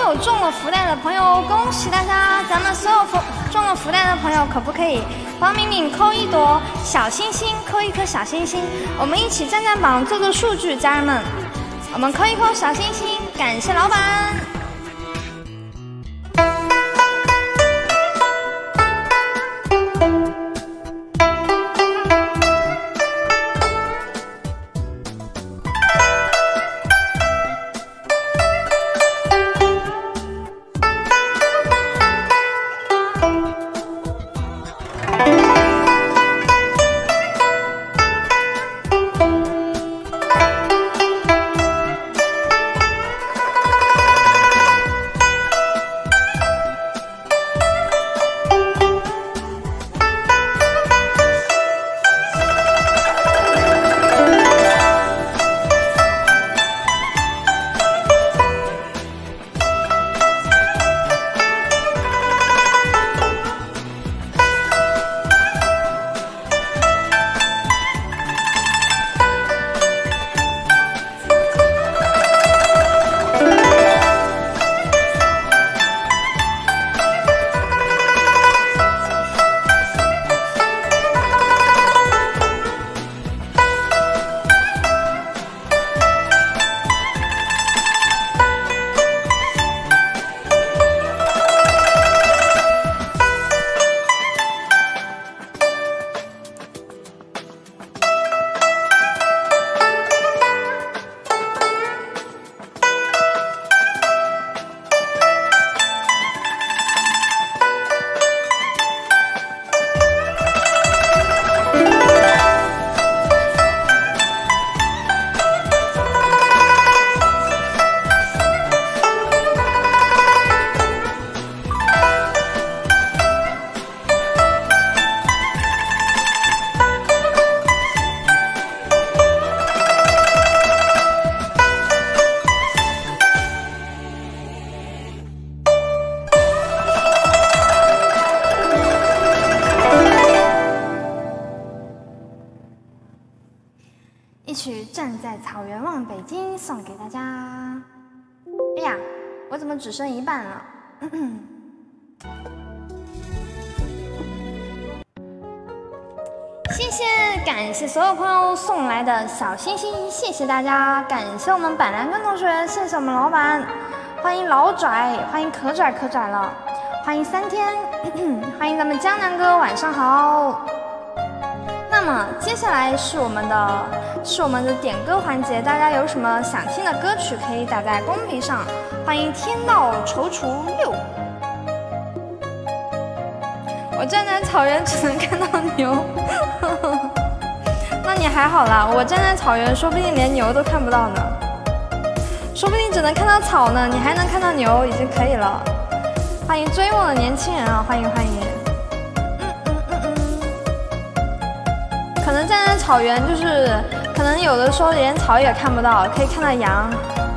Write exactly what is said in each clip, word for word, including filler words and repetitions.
有中了福袋的朋友，恭喜大家！咱们所有福中了福袋的朋友，可不可以帮敏敏扣一朵小星星，扣一颗小星星？我们一起站站榜，做做数据，家人们，我们扣一扣小星星，感谢老板。一曲《站在草原望北京》送给大家。哎呀，我怎么只剩一半了？谢谢，感谢所有朋友送来的小心心，谢谢大家，感谢我们板蓝根同学，谢谢我们老板，欢迎老拽，欢迎可拽可拽了，欢迎三天，欢迎咱们江南哥，晚上好。那么接下来是我们的是我们的点歌环节，大家有什么想听的歌曲可以打在公屏上。欢迎天道踌躇六。我站在草原只能看到牛，那你还好啦，我站在草原说不定连牛都看不到呢，说不定只能看到草呢，你还能看到牛已经可以了。欢迎追梦的年轻人啊，欢迎欢迎。可能站在草原，就是可能有的时候连草也看不到，可以看到羊。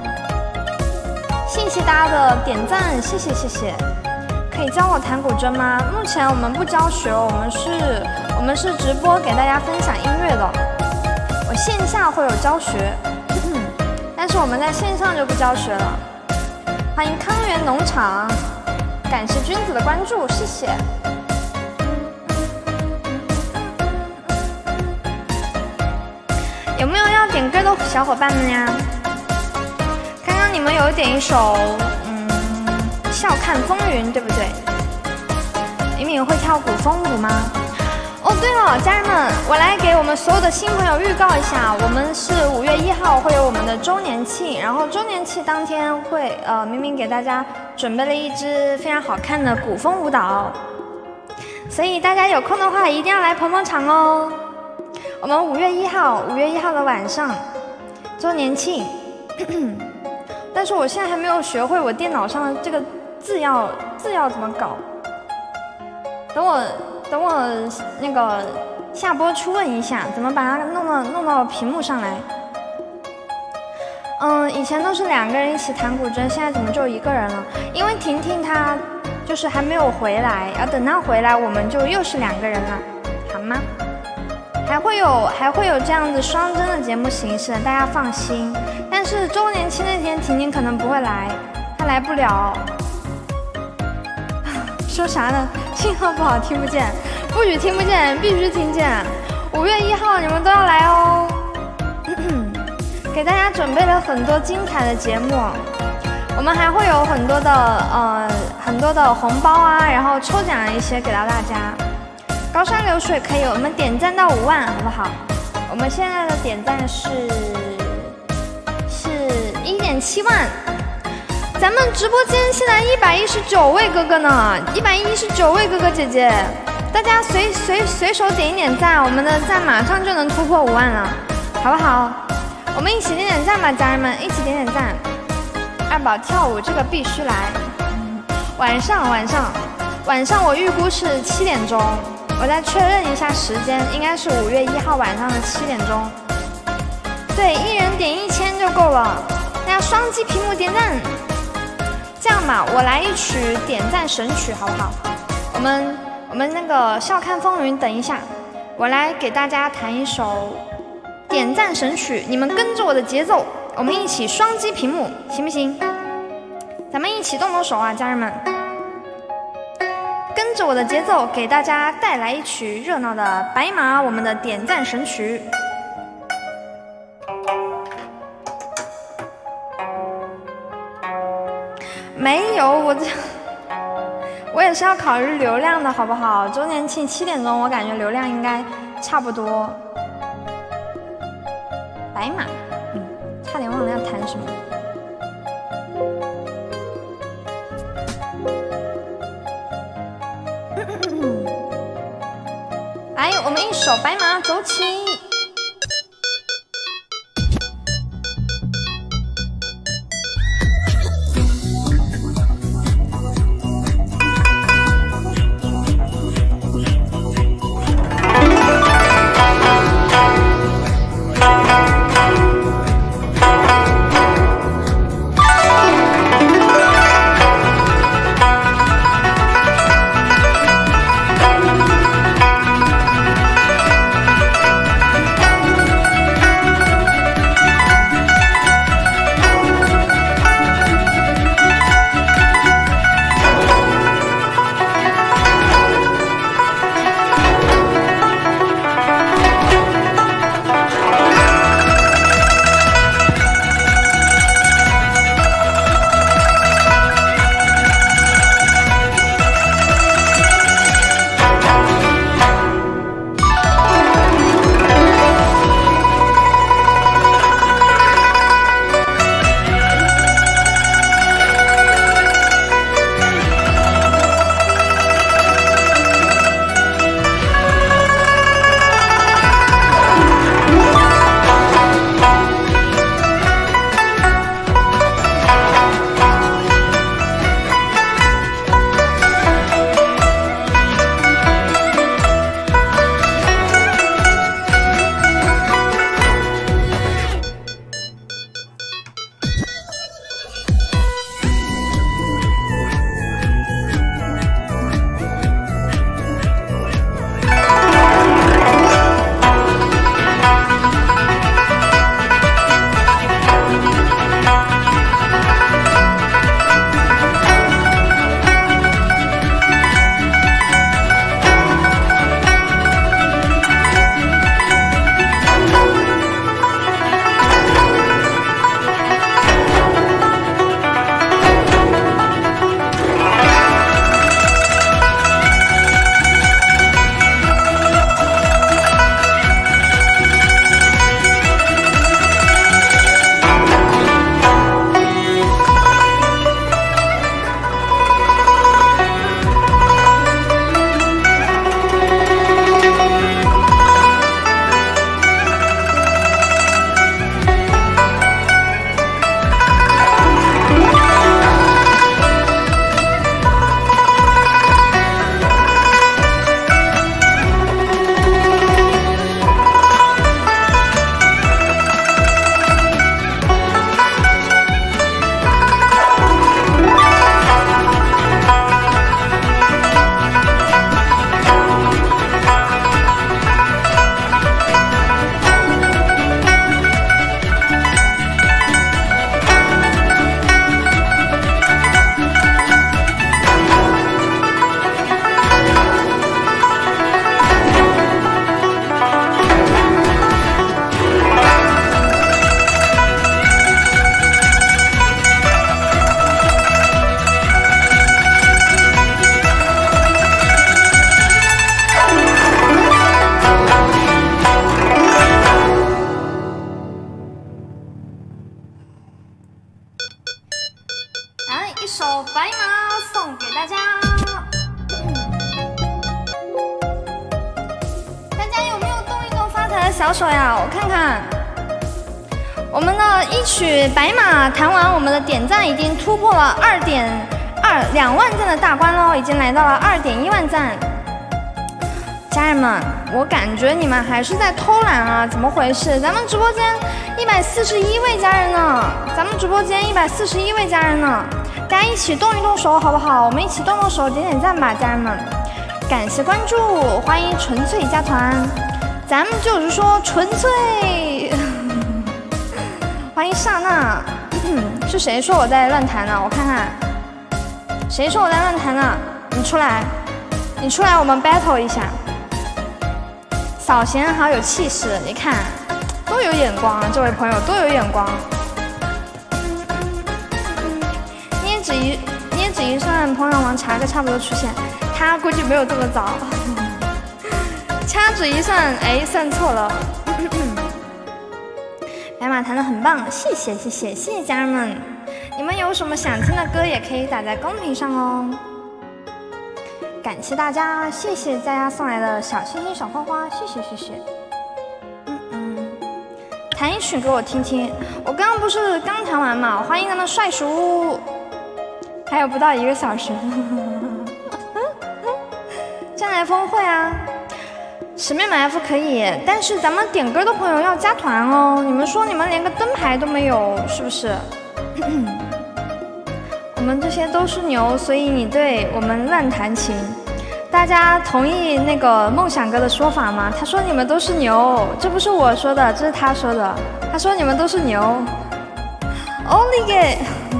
谢谢大家的点赞，谢谢谢谢。可以教我弹古筝吗？目前我们不教学，我们是我们是直播给大家分享音乐的。我线下会有教学，嗯，但是我们在线上就不教学了。欢迎康源农场，感谢君子的关注，谢谢。有没有要点歌的小伙伴们呀？刚刚你们有点一首，嗯，笑看风云，对不对？敏敏会跳古风舞吗？哦，对了，家人们，我来给我们所有的新朋友预告一下，我们是五月一号会有我们的周年庆，然后周年庆当天会，呃，敏敏给大家准备了一支非常好看的古风舞蹈，所以大家有空的话一定要来捧捧场哦。我们五月一号，五月一号的晚上，周年庆。但是我现在还没有学会我电脑上的这个字要字要怎么搞。等我等我那个下播出问一下，怎么把它弄到弄到屏幕上来。嗯，以前都是两个人一起弹古筝，现在怎么就一个人了？因为婷婷她就是还没有回来，要等她回来，我们就又是两个人了，好吗？还会有还会有这样子双针的节目形式，大家放心。但是周年庆那天，婷婷可能不会来， 他来不了。说啥呢？信号不好，听不见。不许听不见，必须听见。五月一号你们都要来哦。给大家准备了很多精彩的节目，我们还会有很多的呃很多的红包啊，然后抽奖一些给到大家。高山流水可以，我们点赞到五万好不好？我们现在的点赞是是一点七万。咱们直播间现在一百一十九位哥哥呢，一百一十九位哥哥姐姐，大家随随随手点一点赞，我们的赞马上就能突破五万了，好不好？我们一起点点赞吧，家人们，一起点点赞。二宝跳舞这个必须来。晚上晚上晚上我预估是七点钟，我再确认一下时间，应该是五月一号晚上的七点钟。对，一人点一千就够了，大家双击屏幕点赞。这样吧，我来一曲点赞神曲，好不好？我们我们那个笑看风云，等一下，我来给大家弹一首点赞神曲，你们跟着我的节奏，我们一起双击屏幕，行不行？咱们一起动动手啊，家人们！跟着我的节奏，给大家带来一曲热闹的白马，我们的点赞神曲。没有，我这我也是要考虑流量的，好不好？周年庆七点钟，我感觉流量应该差不多。白马，嗯，差点忘了要弹什么。来，我们一首白马走起。 白马送给大家。大家有没有动一动发财的小手呀？我看看，我们的一曲白马弹完，我们的点赞已经突破了二点二两万赞的大关喽，已经来到了二点一万赞。家人们，我感觉你们还是在偷懒啊，怎么回事？咱们直播间一百四十一位家人呢，咱们直播间一百四十一位家人呢，大家一起动一动手好不好？我们一起动动手，点点赞吧，家人们！感谢关注，欢迎纯粹加团，咱们就是说纯粹。欢迎刹那，是谁说我在乱弹呢？我看看，谁说我在乱弹呢？你出来，你出来，我们 battle 一下。扫弦好有气势，你看，多有眼光啊！这位朋友多有眼光。捏指一捏指一算，怦然王查个差不多出现，他估计没有这么早。掐指一算，哎，算错了。白马弹得很棒，谢谢谢谢谢谢家人们，你们有什么想听的歌也可以打在公屏上哦。感谢大家，谢谢大家送来的小星星、小花花，谢谢谢谢。嗯嗯，弹一曲给我听听。我刚刚不是刚弹完嘛？欢迎咱们帅叔，还有不到一个小时。将来峰会啊，十面埋伏可以，但是咱们点歌的朋友要加团哦。你们说你们连个灯牌都没有，是不是？我们这些都是牛，所以你对我们乱弹琴。大家同意那个梦想哥的说法吗？他说你们都是牛，这不是我说的，这是他说的。他说你们都是牛。Only gay。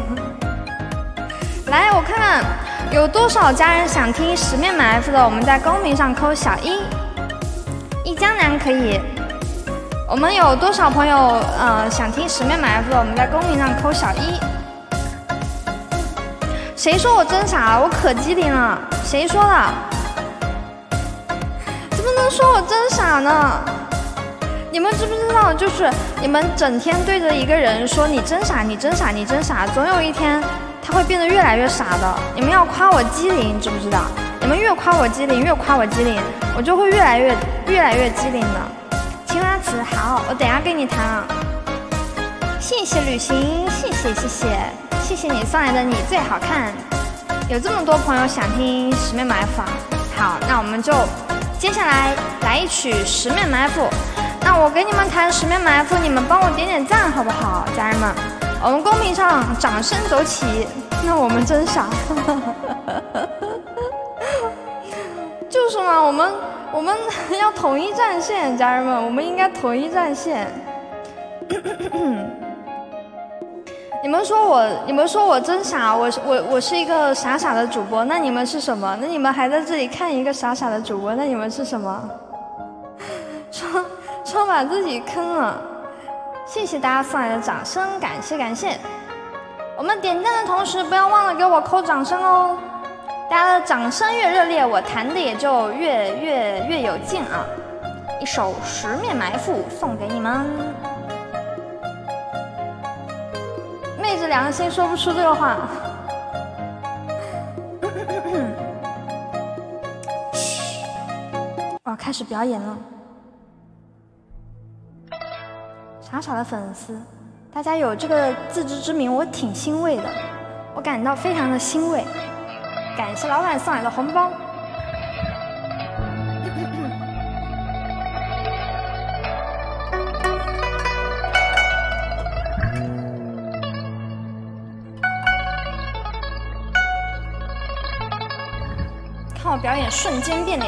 来，我看看有多少家人想听十面埋伏的，我们在公屏上扣小一。一江南可以。我们有多少朋友呃想听十面埋伏的，我们在公屏上扣小一。谁说我真傻了？我可机灵了。谁说的？怎么能说我真傻呢？你们知不知道，就是你们整天对着一个人说你真傻，你真傻，你真傻，总有一天他会变得越来越傻的。你们要夸我机灵，知不知道？你们越夸我机灵，越夸我机灵，我就会越来越越来越机灵的。青花瓷好，我等下给你弹啊。谢谢旅行，谢谢谢谢。谢谢你送来的你最好看，有这么多朋友想听十面埋伏，好，那我们就接下来来一曲十面埋伏。那我给你们弹十面埋伏，你们帮我点点赞好不好，家人们？我们公屏上掌声走起。那我们真傻，就是嘛，我们我们要统一战线，家人们，我们应该统一战线。你们说我，你们说我真傻，我我我是一个傻傻的主播，那你们是什么？那你们还在这里看一个傻傻的主播，那你们是什么？说说把自己坑了。谢谢大家送来的掌声，感谢感谢。我们点赞的同时，不要忘了给我扣掌声哦。大家的掌声越热烈，我弹的也就越越越有劲啊！一首十面埋伏送给你们。昧着良心说不出这个话。嘘，我要开始表演了。傻傻的粉丝，大家有这个自知之明，我挺欣慰的，我感到非常的欣慰。感谢老板送来的红包。看我表演瞬间变脸。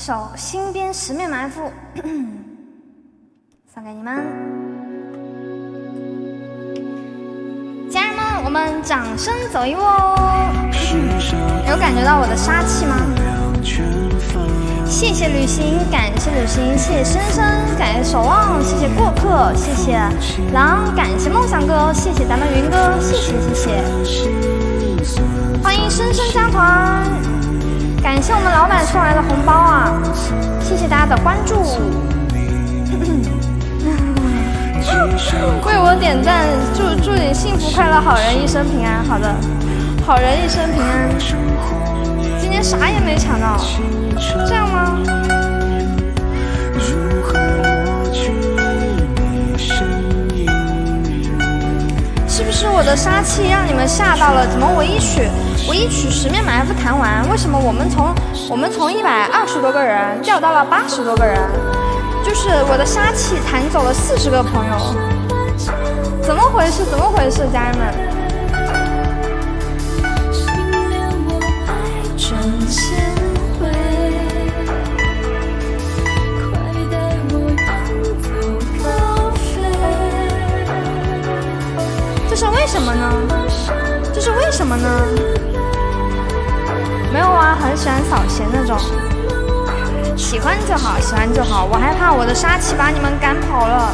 首《新编十面埋伏》送给你们，家人们，我们掌声走一波！有感觉到我的杀气吗？谢谢旅行，感谢旅行，谢谢深深，感谢守望，谢谢过客，谢谢狼，感谢梦想哥，谢谢咱们云哥，谢谢谢谢，欢迎深深加团，感谢我们老板送来的红包啊，谢谢大家的关注，为我点赞，祝祝你幸福快乐，好人一生平安。好的，好人一生平安。今天啥也没抢到，这样吗？是不是我的杀气让你们吓到了？怎么我一曲我一曲十面埋伏弹完，为什么我们从我们从一百二十多个人掉到了八十多个人？就是我的杀气弹走了四十个朋友，怎么回事？怎么回事，家人们？这是为什么呢？这是为什么呢？没有啊，很喜欢扫弦那种。喜欢就好，喜欢就好。我害怕我的杀气把你们赶跑了。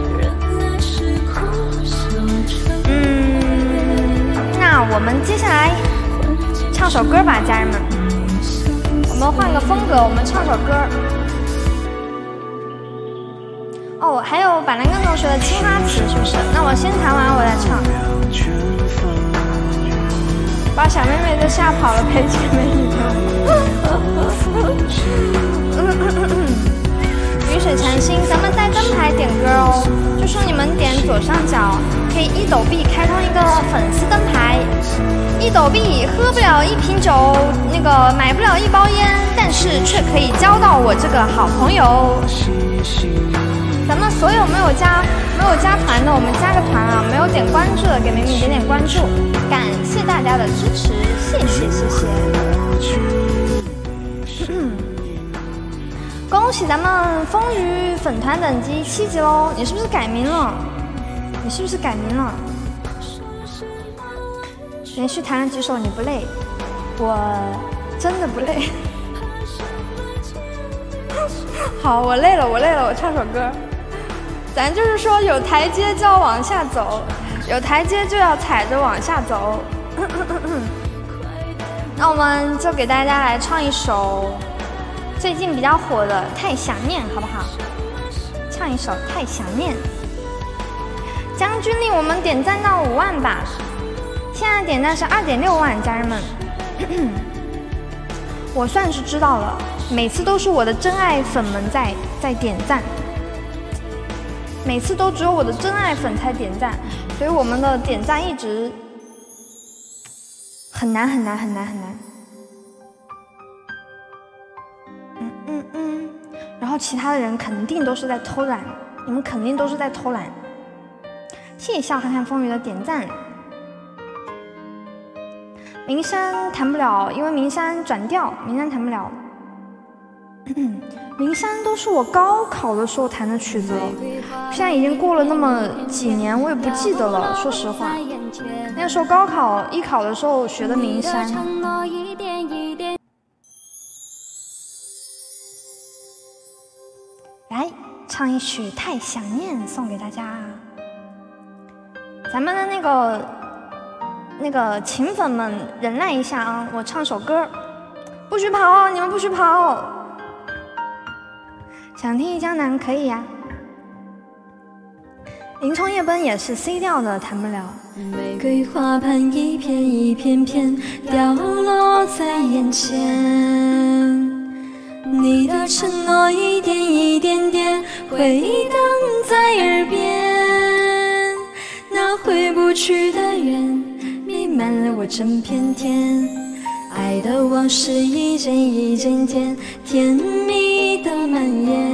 嗯，那我们接下来唱首歌吧，家人们。我们换个风格，我们唱首歌。哦，还有板蓝根同学的《青花瓷》是不是？那我先弹完，我再唱。把小妹妹都吓跑了，陪姐妹一雨水禅心，咱们带灯牌点歌哦，就说你们点左上角可以一抖币开通一个粉丝灯牌，一抖币喝不了一瓶酒，那个买不了一包烟，但是却可以交到我这个好朋友。咱们所有没有加没有加团的，我们加个团啊！没有点关注的，给明明点点关注，感谢大家的支持，谢谢谢谢。嗯，恭喜咱们风雨粉团等级七级喽！你是不是改名了？你是不是改名了？连续弹了几首你不累？我真的不累。好，我累了，我累了，我唱首歌。咱就是说，有台阶就要往下走，有台阶就要踩着往下走。那我们就给大家来唱一首最近比较火的《太想念》，好不好？唱一首《太想念》。将军令我们点赞到五万吧，现在点赞是二点六万，家人们。我算是知道了，每次都是我的真爱粉们在在点赞。每次都只有我的真爱粉才点赞，所以我们的点赞一直很难很难很难很难。嗯嗯嗯，然后其他的人肯定都是在偷懒，你们肯定都是在偷懒。谢谢笑看看风雨的点赞。名山弹不了，因为名山转调，名山弹不了。名山都是我高考的时候弹的曲子了，现在已经过了那么几年，我也不记得了。说实话，那个时候高考艺考的时候学的名山。来唱一曲《太想念》送给大家。咱们的那个那个情粉们忍耐一下啊，我唱首歌，不许跑，你们不许跑。想听江南可以呀、啊，林冲夜奔也是 C 调的，弹不了。 玫瑰花瓣一片一片片掉落在眼前，你的承诺一点一点点回荡在耳边，那回不去的缘弥漫了我整片天，爱的往事一件一件件甜蜜的蔓延，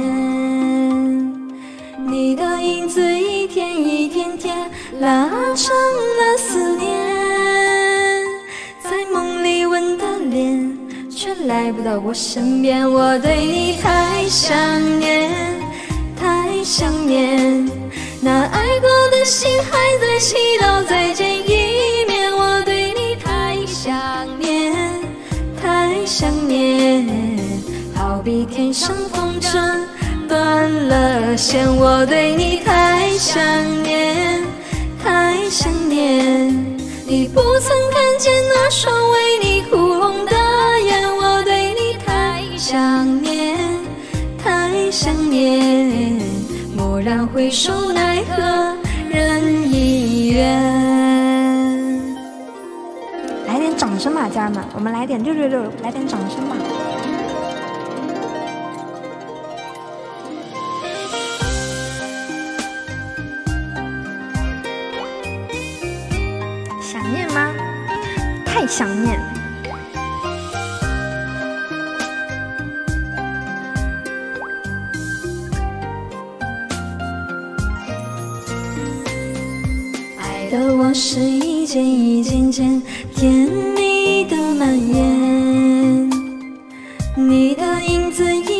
你的影子一天一天天拉长了思念，在梦里吻的脸却来来不到我身边，我对你太想念，太想念。那爱过的心还在祈祷再见一面，我对你太想念，太想念。好比天上风筝断了线，我对你太想念，太想念。你不曾看见那双为你哭红的眼，我对你太想念，太想念。蓦然回首，奈何人已远。 来点掌声吧，家人们，我们来点六六六，来点掌声吧。想念吗？太想念。 爱的往事一件一件件，甜蜜的蔓延，你的影子一